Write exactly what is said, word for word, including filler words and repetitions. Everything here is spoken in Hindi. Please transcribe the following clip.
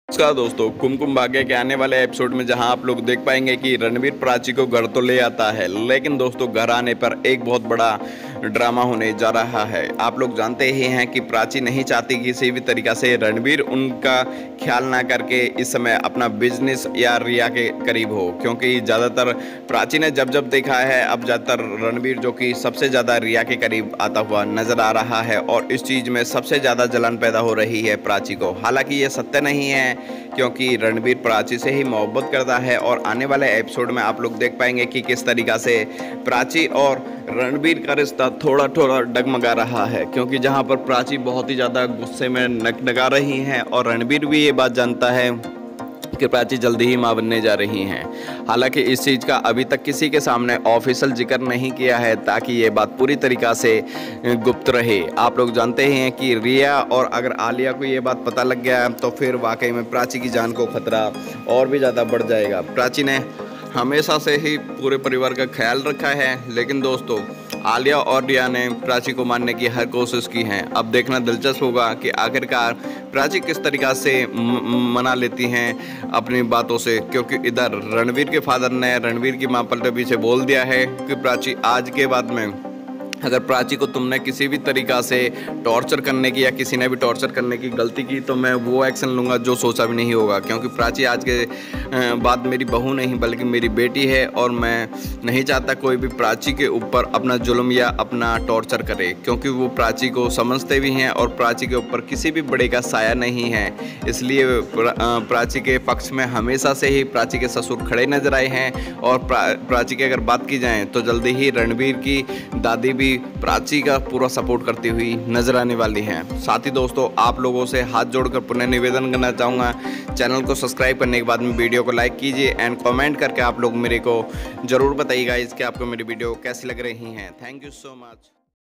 नमस्कार दोस्तों, कुमकुम भाग्य के आने वाले एपिसोड में जहां आप लोग देख पाएंगे कि रणवीर प्राची को घर तो ले आता है, लेकिन दोस्तों घर आने पर एक बहुत बड़ा ड्रामा होने जा रहा है। आप लोग जानते ही हैं कि प्राची नहीं चाहती किसी भी तरीक़ा से रणवीर उनका ख्याल ना करके इस समय अपना बिजनेस या रिया के करीब हो, क्योंकि ज़्यादातर प्राची ने जब जब देखा है अब ज़्यादातर रणवीर जो कि सबसे ज़्यादा रिया के करीब आता हुआ नज़र आ रहा है और इस चीज़ में सबसे ज़्यादा जलन पैदा हो रही है प्राची को। हालांकि ये सत्य नहीं है, क्योंकि रणवीर प्राची से ही मोहब्बत करता है और आने वाले एपिसोड में आप लोग देख पाएंगे कि किस तरीक़ा से प्राची और रणवीर का रिश्ता थोड़ा थोड़ा डगमगा रहा है, क्योंकि जहां पर प्राची बहुत ही ज़्यादा गुस्से में नकनगा रही हैं और रणवीर भी ये बात जानता है कि प्राची जल्दी ही मां बनने जा रही हैं। हालांकि इस चीज़ का अभी तक किसी के सामने ऑफिशियल जिक्र नहीं किया है, ताकि ये बात पूरी तरीक़ा से गुप्त रहे। आप लोग जानते ही हैं कि रिया और अगर आलिया को ये बात पता लग गया तो फिर वाकई में प्राची की जान को खतरा और भी ज़्यादा बढ़ जाएगा। प्राची ने हमेशा से ही पूरे परिवार का ख्याल रखा है, लेकिन दोस्तों आलिया और रिया ने प्राची को मारने की हर कोशिश की है। अब देखना दिलचस्प होगा कि आखिरकार प्राची किस तरीक़ा से मना लेती हैं अपनी बातों से, क्योंकि इधर रणवीर के फादर ने रणवीर की मां पलटे पीछे बोल दिया है कि प्राची आज के बाद में अगर प्राची को तुमने किसी भी तरीक़ा से टॉर्चर करने की या किसी ने भी टॉर्चर करने की गलती की तो मैं वो एक्शन लूँगा जो सोचा भी नहीं होगा, क्योंकि प्राची आज के बाद मेरी बहू नहीं बल्कि मेरी बेटी है और मैं नहीं चाहता कोई भी प्राची के ऊपर अपना जुल्म या अपना टॉर्चर करे, क्योंकि वो प्राची को समझते भी हैं और प्राची के ऊपर किसी भी बड़े का साया नहीं है। इसलिए प्राची के पक्ष में हमेशा से ही प्राची के ससुर खड़े नजर आए हैं और प्रा, प्राची की अगर बात की जाए तो जल्दी ही रणवीर की दादी भी प्राची का पूरा सपोर्ट करती हुई नजर आने वाली हैं। साथ ही दोस्तों आप लोगों से हाथ जोड़कर पुनः निवेदन करना चाहूँगा, चैनल को सब्सक्राइब करने के बाद में वीडियो को लाइक कीजिए एंड कमेंट करके आप लोग मेरे को ज़रूर बताइएगा इसके आपको मेरी वीडियो कैसी लग रही हैं। Thank you so much.